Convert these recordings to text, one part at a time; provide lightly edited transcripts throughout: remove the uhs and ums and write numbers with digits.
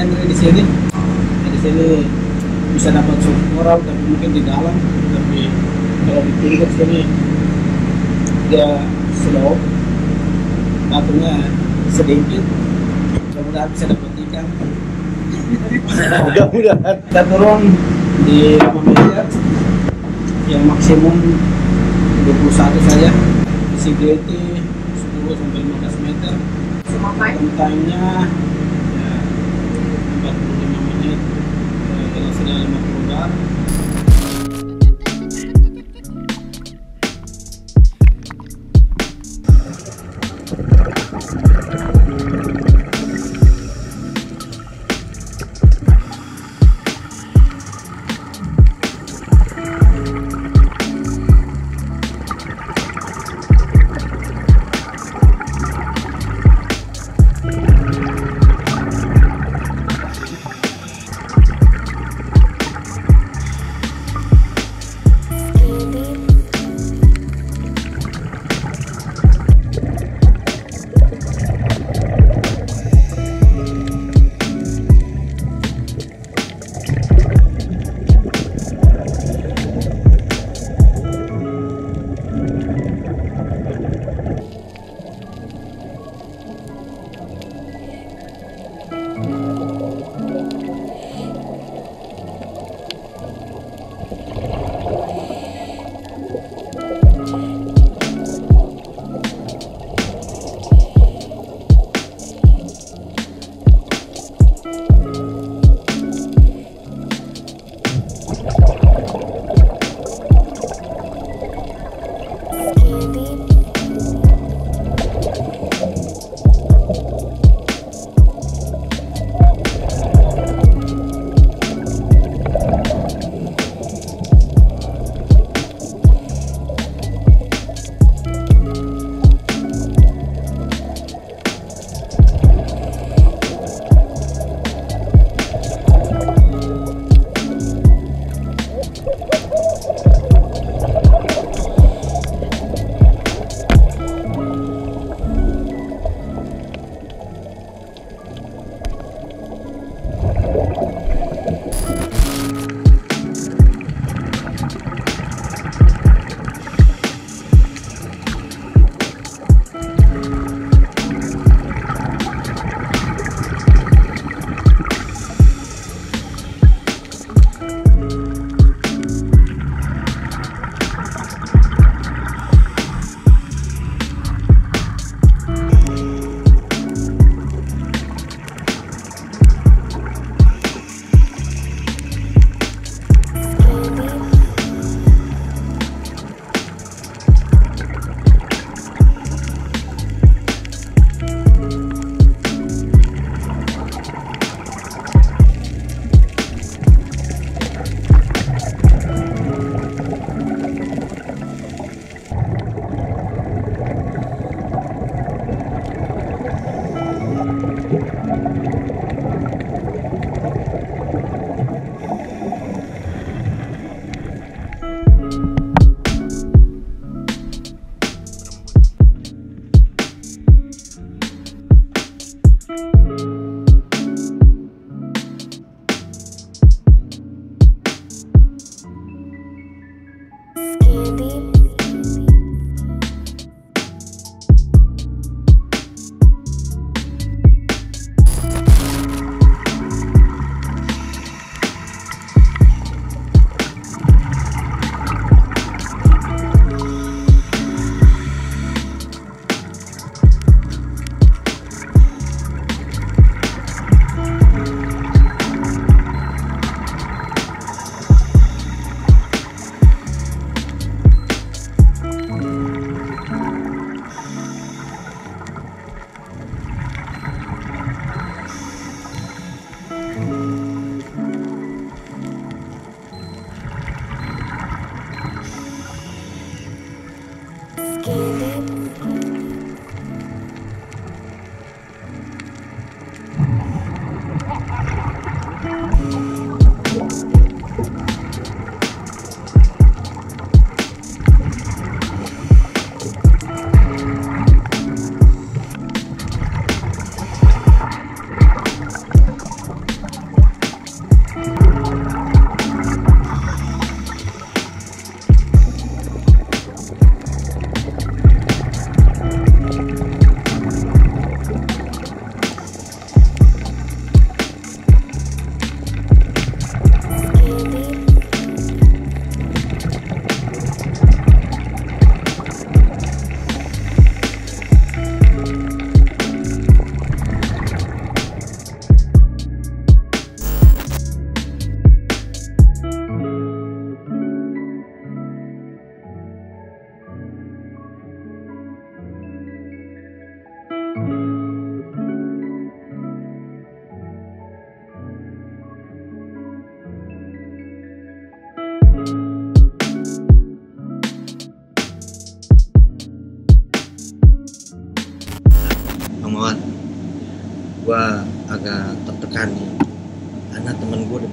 entry di sini. Nah, di sini bisa dapat moral, tapi mungkin di dalam, tapi kalau di pinggir sini dia slow, batunya sedikit, mudah-mudahan bisa dapat ikan. Mudah-mudahan kita turun di 5 meter, yang maksimum 21 saja. Visibility 10 sampai 15 meter. Time-nya ya 45 menit. Kalau sudah 50 bar.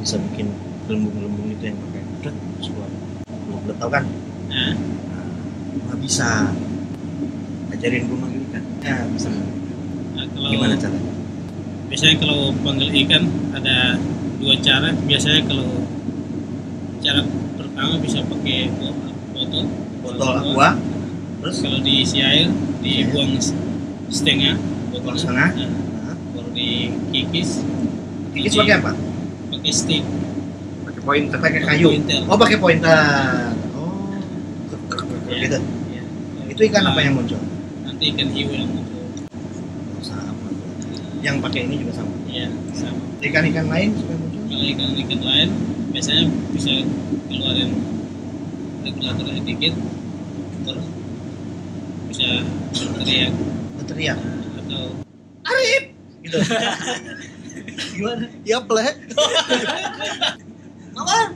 bisa bikin gelembung-gelembung itu yang pakai sebuah belum tahu kan? Nah, nggak bisa ajarin gue manggil ikan. Ya bisa. Nah, kalau gimana caranya? Biasanya kalau panggil ikan ada dua cara. Biasanya kalau cara pertama bisa pakai botol aqua. Terus kalau diisi air dibuang setengah buang setengah. Baru dikikis. Kikis pakai apa? Pakai stick. Pointer, pakai kayu. Pointer. Oh, pakai pointer. Oh, gitu. Ya. Itu ikan apa yang muncul? Nanti ikan hiu yang muncul. Sama. Yang pakai ini juga sama. Iya, sama. Ikan-ikan lain juga muncul? Kalau ikan lain biasanya bisa keluarin regulatornya dikit, terus bisa Berteriak. Atau Arif gitu. Gimana? Ya plek. Mawar.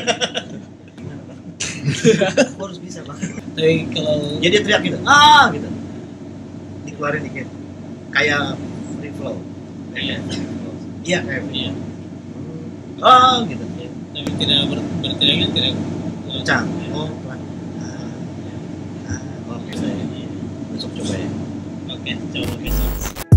Harus bisa, Bang. Tapi kalau Jadi dia teriak gitu. Gitu. Dikeluarin dikit. Kayak free flow. Iya, kayak free iya, flow. Gitu. ya, tapi tidak berteriaknya tidak Kencang. Oh, pelan. Oke, saya besok coba ya. Oke, coba besok.